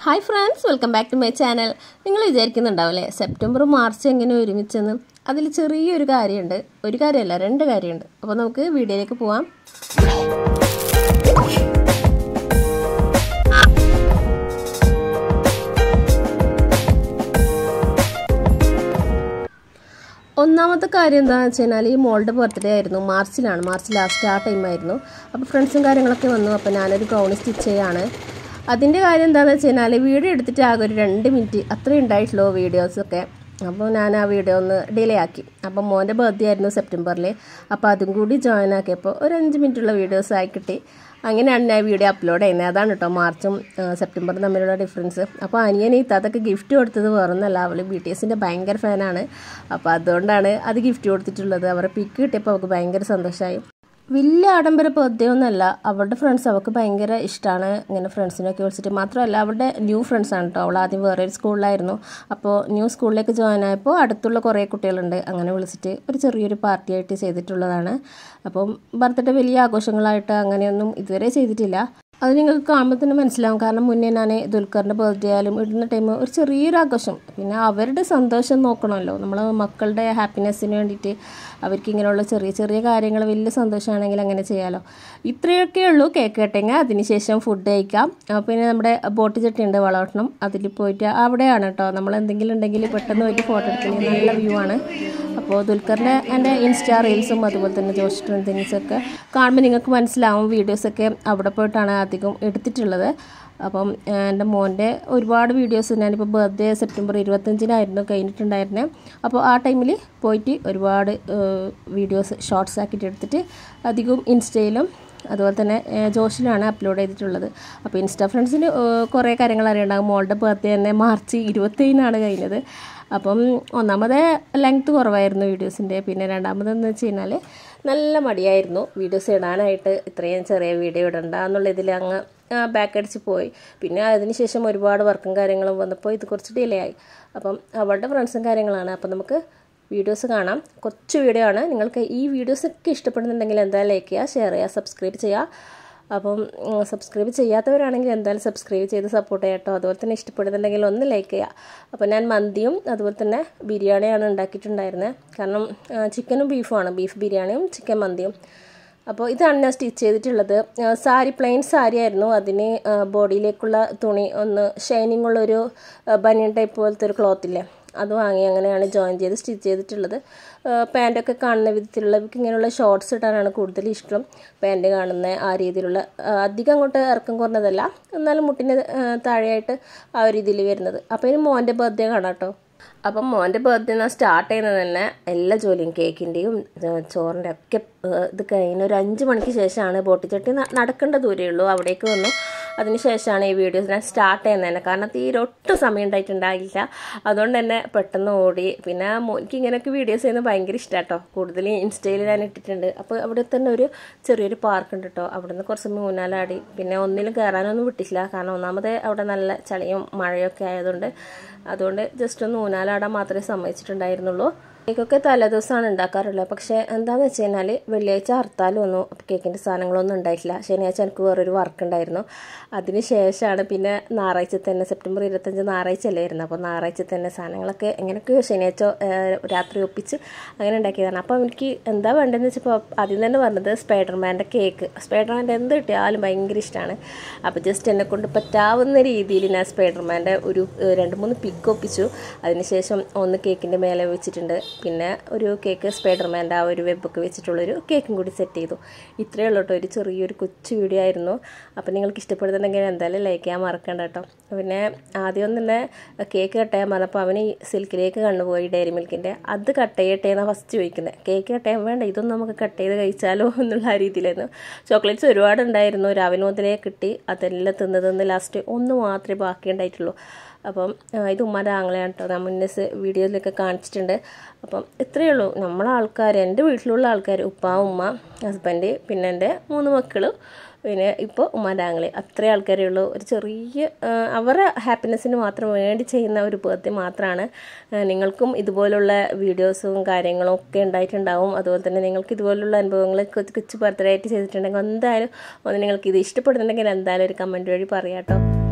Hi friends, welcome back to my channel. നിങ്ങൾ വിചാരിക്കുന്നുണ്ടാവില്ലേ September March എങ്ങനെ ഒരുമിച്ചെന്ന്? അതിൽ ചെറിയൊരു കാര്യമുണ്ട്. ഒരു കാര്യമല്ല, രണ്ട് കാര്യമുണ്ട്. അപ്പോൾ നമുക്ക് വീഡിയോയിലേക്ക് പോവാം. ഒന്നാമത്തെ കാര്യം എന്താണെന്ന് വെച്ച് കഴിഞ്ഞാൽ ഈ മോളുടെ ബർത്ത്ഡേ ആയിരുന്നു, മാർച്ച് ലാസ്റ്റ് ആ ടൈമായിരുന്നു. അപ്പോൾ ഫ്രണ്ട്സും കാര്യങ്ങളൊക്കെ വന്നു. അപ്പോൾ ഞാനൊരു ഗൗൺ സ്റ്റിച്ച് ചെയ്യാണ്. അതിൻ്റെ കാര്യം എന്താണെന്ന് വെച്ച് കഴിഞ്ഞാൽ വീഡിയോ എടുത്തിട്ട് ആകെ ഒരു 2 മിനിറ്റ് അത്രയും ഉണ്ടായിട്ടുള്ളൂ വീഡിയോസൊക്കെ. അപ്പോൾ ഞാൻ ആ വീഡിയോ ഒന്ന് ഡിലേ ആക്കി. അപ്പോൾ മോൻ്റെ ബർത്ത്ഡേ ആയിരുന്നു സെപ്റ്റംബറിൽ. അപ്പോൾ അതും കൂടി ജോയിൻ ആക്കിയപ്പോൾ ഒരു 5 മിനിറ്റുള്ള വീഡിയോസ് ആയി കിട്ടി. അങ്ങനെയാണ് ഞാൻ വീഡിയോ അപ്ലോഡ് ചെയ്യുന്നത്. അതാണ് കേട്ടോ മാർച്ചും സെപ്റ്റംബറും തമ്മിലുള്ള ഡിഫറൻസ്. അപ്പോൾ അനിയനെ അതൊക്കെ ഗിഫ്റ്റ് കൊടുത്തത് വേറൊന്നല്ല, അവൾ BTSൻ്റെ ഭയങ്കര ഫാനാണ്. അപ്പോൾ അതുകൊണ്ടാണ് അത് ഗിഫ്റ്റ് കൊടുത്തിട്ടുള്ളത്. അവരുടെ പിക്ക് കിട്ടിയപ്പോൾ അവൾക്ക് ഭയങ്കര സന്തോഷമായി. വലിയ ആഡംബര ബർത്ത്ഡേ ഒന്നുമല്ല, അവളുടെ ഫ്രണ്ട്സ് അവൾക്ക് ഭയങ്കര ഇഷ്ടമാണ്. ഇങ്ങനെ ഫ്രണ്ട്സിനൊക്കെ വിളിച്ചിട്ട് മാത്രമല്ല, അവളുടെ ന്യൂ ഫ്രണ്ട്സാണ് കേട്ടോ. അവൾ ആദ്യം വേറെ ഒരു സ്കൂളിലായിരുന്നു. അപ്പോൾ ന്യൂ സ്കൂളിലേക്ക് ജോയിൻ ആയപ്പോൾ അടുത്തുള്ള കുറേ കുട്ടികളുണ്ട്, അങ്ങനെ വിളിച്ചിട്ട് ഒരു ചെറിയൊരു പാർട്ടിയായിട്ട് ചെയ്തിട്ടുള്ളതാണ്. അപ്പം ബർത്ത്ഡേ വലിയ ആഘോഷങ്ങളായിട്ട് അങ്ങനെയൊന്നും ഇതുവരെ ചെയ്തിട്ടില്ല. അത് നിങ്ങൾക്ക് കാണുമ്പോൾ തന്നെ മനസ്സിലാവും. കാരണം മുന്നേ ഞാൻ ദുൽഖറിൻ്റെ ബർത്ത്ഡേ ആയാലും ഇടുന്ന ടൈം ഒരു ചെറിയൊരു ആഘോഷം. പിന്നെ അവരുടെ സന്തോഷം നോക്കണമല്ലോ, നമ്മൾ മക്കളുടെ ഹാപ്പിനെസ്സിന് വേണ്ടിയിട്ട് അവർക്ക് ഇങ്ങനെയുള്ള ചെറിയ ചെറിയ കാര്യങ്ങൾ വലിയ സന്തോഷമാണെങ്കിൽ അങ്ങനെ ചെയ്യാമല്ലോ. ഇത്രയൊക്കെ ഉള്ളൂ കേക്ക് കട്ടിങ്. അതിനുശേഷം ഫുഡ് കഴിക്കാം. പിന്നെ നമ്മുടെ ബോട്ട് ചട്ടിയുണ്ട് വളവട്ടണം, അതിൽ പോയിട്ട് അവിടെയാണ് കേട്ടോ നമ്മൾ എന്തെങ്കിലും ഉണ്ടെങ്കിൽ പെട്ടെന്ന് പോയിട്ട് ഫോട്ടോ എടുക്കുന്നത്. നല്ല വ്യൂ ആണ്. അപ്പോൾ ദുൽഖറിൻ്റെ എൻ്റെ ഇൻസ്റ്റാ റീൽസും അതുപോലെ തന്നെ ജോഷ് ട്രെൻഡിങ്സൊക്കെ കാണുമ്പോൾ നിങ്ങൾക്ക് മനസ്സിലാവും. വീഡിയോസൊക്കെ അവിടെ പോയിട്ടാണ് അധികം എടുത്തിട്ടുള്ളത്. അപ്പം എൻ്റെ മോൻ്റെ ഒരുപാട് വീഡിയോസ് ഞാനിപ്പോൾ ബർത്ത്ഡേ സെപ്റ്റംബർ 25-നായിരുന്നു കഴിഞ്ഞിട്ടുണ്ടായിരുന്നത്. അപ്പോൾ ആ ടൈമിൽ പോയിട്ട് ഒരുപാട് വീഡിയോസ് ഷോർട്സ് ആക്കിയിട്ട് എടുത്തിട്ട് അധികം ഇൻസ്റ്റയിലും അതുപോലെ തന്നെ ജോഷിലാണ് അപ്ലോഡ് ചെയ്തിട്ടുള്ളത്. അപ്പോൾ ഇൻസ്റ്റാ ഫ്രണ്ട്സിന് കുറേ കാര്യങ്ങൾ അറിയണ്ടാകും. മോളുടെ ബർത്ത്ഡേ തന്നെ മാർച്ച് 27-നാണ് കഴിഞ്ഞത്. അപ്പം ഒന്നാമത് ലെങ്ത്ത് കുറവായിരുന്നു വീഡിയോസിൻ്റെ. പിന്നെ രണ്ടാമതെന്ന് വെച്ച് കഴിഞ്ഞാൽ നല്ല മടിയായിരുന്നു വീഡിയോസ് ഇടാനായിട്ട്. ഇത്രയും ചെറിയ വീഡിയോ ഇടണ്ട എന്നുള്ള ഇതിൽ അങ്ങ് ബാക്ക് അടിച്ച് പോയി. പിന്നെ അതിനുശേഷം ഒരുപാട് വർക്കും കാര്യങ്ങളും വന്നപ്പോൾ ഇത് കുറച്ച് ഡിലേ ആയി. അപ്പം അവളുടെ ഫ്രണ്ട്സും കാര്യങ്ങളാണ്. അപ്പം നമുക്ക് വീഡിയോസ് കാണാം. കുറച്ച് വീഡിയോ ആണ്. നിങ്ങൾക്ക് ഈ വീഡിയോസൊക്കെ ഇഷ്ടപ്പെടുന്നുണ്ടെങ്കിൽ എന്തായാലും ലൈക്ക് ചെയ്യുക, ഷെയർ ചെയ്യുക, സബ്സ്ക്രൈബ് ചെയ്യുക. അപ്പം സബ്സ്ക്രൈബ് ചെയ്യാത്തവരാണെങ്കിൽ എന്തായാലും സബ്സ്ക്രൈബ് ചെയ്ത് സപ്പോർട്ട് ചെയ്യാം കേട്ടോ. അതുപോലെ തന്നെ ഇഷ്ടപ്പെടുന്നുണ്ടെങ്കിൽ ഒന്ന് ലൈക്ക് ചെയ്യുക. അപ്പോൾ ഞാൻ മന്തിയും അതുപോലെ തന്നെ ബിരിയാണിയാണ് ഉണ്ടാക്കിയിട്ടുണ്ടായിരുന്നത്. കാരണം ചിക്കനും ബീഫുമാണ്, ബീഫ് ബിരിയാണിയും ചിക്കൻ മന്തിയും. അപ്പോൾ ഇതാണ് ഞാൻ സ്റ്റിച്ച് ചെയ്തിട്ടുള്ളത്. പ്ലെയിൻ സാരി ആയിരുന്നു. അതിന് ബോഡിയിലേക്കുള്ള തുണി ഒന്ന് ഷൈനിങ് ഉള്ളൊരു ബനിയൻ ടൈപ്പ് പോലത്തെ ഒരു ക്ലോത്തില്ലേ, അത് വാങ്ങി അങ്ങനെയാണ് ജോയിൻ ചെയ്ത് സ്റ്റിച്ച് ചെയ്തിട്ടുള്ളത്. പാൻറ്റൊക്കെ കാണുന്ന വിധത്തിലുള്ള ഇങ്ങനെയുള്ള ഷോർട്ട്സ് ഇടാനാണ് കൂടുതൽ ഇഷ്ടം. പാൻറ്റ് കാണുന്ന ആ രീതിയിലുള്ള അധികം അങ്ങോട്ട് ഇറക്കം കുറഞ്ഞതല്ല, എന്നാലും മുട്ടിന് താഴെയായിട്ട് ആ ഒരു രീതിയിൽ വരുന്നത്. അപ്പോൾ ഇനി മോൻ്റെ ബർത്ത്ഡേ കാണാം കേട്ടോ. അപ്പം മോൻ്റെ ബർത്ത്ഡേ ഞാൻ സ്റ്റാർട്ട് ചെയ്യുന്നത് തന്നെ എല്ലാ ജോലിയും കേക്കിൻ്റെയും ചോറിൻ്റെ ഒക്കെ ഇത് കഴിഞ്ഞ് ഒരു 5 മണിക്ക് ശേഷമാണ്. ബോട്ടിച്ചട്ടി നടക്കേണ്ട ദൂരമേ ഉള്ളൂ, അവിടേക്ക് വന്നു. അതിന് ശേഷമാണ് ഈ വീഡിയോസ് ഞാൻ സ്റ്റാർട്ട് ചെയ്യുന്നത് തന്നെ. കാരണം തീരെ ഒട്ടും സമയം ഉണ്ടായിട്ടുണ്ടായില്ല. അതുകൊണ്ട് തന്നെ പെട്ടെന്ന് ഓടി. പിന്നെ എനിക്ക് ഇങ്ങനെയൊക്കെ വീഡിയോസ് ചെയ്യുന്നത് ഭയങ്കര ഇഷ്ടമാണ് കേട്ടോ. കൂടുതൽ ഇൻസ്റ്റയിൽ ഞാൻ ഇട്ടിട്ടുണ്ട്. അപ്പോൾ അവിടെ തന്നെ ഒരു ചെറിയൊരു പാർക്ക് ഉണ്ട് കേട്ടോ. അവിടെ നിന്ന് കുറച്ച് ഊഞ്ഞാലാടി. പിന്നെ ഒന്നിലും കയറാനൊന്നും വിട്ടില്ല, കാരണം ഒന്നാമത് അവിടെ നല്ല ചളിയും മഴയൊക്കെ അതുകൊണ്ട് ജസ്റ്റ് ഒന്ന് ഊഞ്ഞാലാടാൻ മാത്രമേ സമ്മതിച്ചിട്ടുണ്ടായിരുന്നുള്ളൂ. കേക്കൊക്കെ തലേദിവസമാണ് ഉണ്ടാക്കാറുള്ളത്. പക്ഷേ എന്താണെന്ന് വെച്ച് കഴിഞ്ഞാൽ വെള്ളിയാഴ്ച ഹർത്താലും ഒന്നും കേക്കിൻ്റെ സാധനങ്ങളൊന്നും ഉണ്ടായിട്ടില്ല. ശനിയാഴ്ച എനിക്ക് വേറൊരു വർക്ക് ഉണ്ടായിരുന്നു. അതിന് ശേഷമാണ് പിന്നെ ഞായറാഴ്ച തന്നെ സെപ്റ്റംബർ 25 ഞായറാഴ്ച അല്ലായിരുന്നു. അപ്പോൾ ഞായറാഴ്ച തന്നെ സാധനങ്ങളൊക്കെ എങ്ങനെയൊക്കെ ശനിയാഴ്ച രാത്രി ഒപ്പിച്ച് അങ്ങനെ ഉണ്ടാക്കിയതാണ്. അപ്പോൾ എനിക്ക് എന്താ വേണ്ടതെന്ന് വെച്ചപ്പോൾ ആദ്യം തന്നെ പറഞ്ഞത് സ്പൈഡർമാൻ്റെ കേക്ക്. സ്പൈഡർമാൻ്റെ എന്ത് കിട്ടിയാലും ഭയങ്കര ഇഷ്ടമാണ്. അപ്പോൾ ജസ്റ്റ് എന്നെക്കൊണ്ട് പറ്റാവുന്ന രീതിയിൽ ഞാൻ സ്പൈഡർമാൻ്റെ ഒരു 2-3 പിക്ക് ഒപ്പിച്ചു. അതിനുശേഷം ഒന്ന് കേക്കിൻ്റെ മേലെ വെച്ചിട്ടുണ്ട്. പിന്നെ ഒരു കേക്ക് സ്പൈഡർമാൻ്റെ ആ ഒരു വെബൊക്കെ വെച്ചിട്ടുള്ളൊരു കേക്കും കൂടി സെറ്റ് ചെയ്തു. ഇത്രയേ ഉള്ളൂ കേട്ടോ. ഒരു ചെറിയൊരു കൊച്ചു വീഡിയോ ആയിരുന്നു. അപ്പോൾ നിങ്ങൾക്ക് ഇഷ്ടപ്പെടുന്നുണ്ടെങ്കിൽ എന്തായാലും ലൈക്ക് ചെയ്യാൻ മറക്കണ്ട കേട്ടോ. പിന്നെ ആദ്യം തന്നെ കേക്ക് കട്ട് ചെയ്യാൻ പറഞ്ഞപ്പോൾ അവന് സിൽക്കിലേക്ക് കണ്ടുപോയി, ഡയറി മിൽക്കിൻ്റെ. അത് കട്ട് ചെയ്യട്ടെ എന്നാണ് ഫസ്റ്റ് ചോദിക്കുന്നത്. കേക്ക് കട്ട് ചെയ്യാൻ വേണ്ട, ഇതൊന്നും നമുക്ക് കട്ട് ചെയ്ത് കഴിച്ചാലോ എന്നുള്ള ആ രീതിയിലായിരുന്നു. ചോക്ലേറ്റ്സ് ഒരുപാട് ഉണ്ടായിരുന്നു, രാവിലെ മുതലേ കിട്ടി. അതെല്ലാം തിന്ന് ലാസ്റ്റ് ഒന്ന് മാത്രമേ ബാക്കി ഉണ്ടായിട്ടുള്ളൂ. അപ്പം ഇത് ഉമ്മാൻ്റെ ആങ്ങളെയാണ് കേട്ടോ. ഞാൻ മുന്നേ വീഡിയോയിലൊക്കെ കാണിച്ചിട്ടുണ്ട്. അപ്പം ഇത്രയേ ഉള്ളൂ. നമ്മളെ ആൾക്കാർ, എൻ്റെ വീട്ടിലുള്ള ആൾക്കാർ, ഉപ്പ, ഉമ്മ, ഹസ്ബൻഡ്, പിന്നെ എൻ്റെ 3 മക്കൾ, പിന്നെ ഇപ്പോൾ ഉമ്മാൻ്റെ ആങ്ങളെ, അത്രയും ആൾക്കാരേ ഉള്ളൂ. ഒരു ചെറിയ അവരുടെ ഹാപ്പിനെസ്സിന് മാത്രം വേണ്ടി ചെയ്യുന്ന ഒരു ബർത്ത്ഡേ മാത്രമാണ്. നിങ്ങൾക്കും ഇതുപോലുള്ള വീഡിയോസും കാര്യങ്ങളും ഒക്കെ ഉണ്ടായിട്ടുണ്ടാവും. അതുപോലെ തന്നെ നിങ്ങൾക്ക് ഇതുപോലുള്ള അനുഭവങ്ങൾ കൊച്ചു ബർത്ത്ഡേ ആയിട്ട് ചെയ്തിട്ടുണ്ടെങ്കിൽ എന്തായാലും നിങ്ങൾക്ക് ഇത് ഇഷ്ടപ്പെടുന്നുണ്ടെങ്കിൽ എന്തായാലും ഒരു കമൻറ്റ് വഴി പറയാം കേട്ടോ.